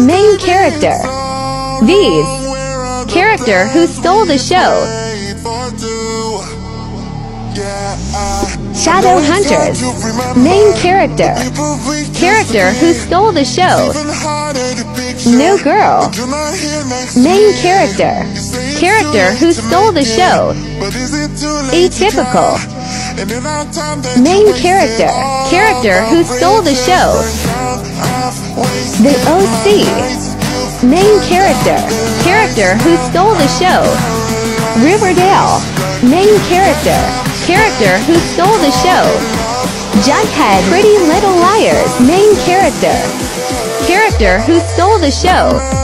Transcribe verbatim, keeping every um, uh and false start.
Main character. These. Character who stole the show. Shadowhunters. Main character. Character who stole the show. New girl. Main character. Character who stole the show. Atypical. Main character. Character who stole the show. The O C. Main character. Character who stole the show. Riverdale. Main character. Character who stole the show. Jughead. Pretty Little Liars. Main character. Character who stole the show.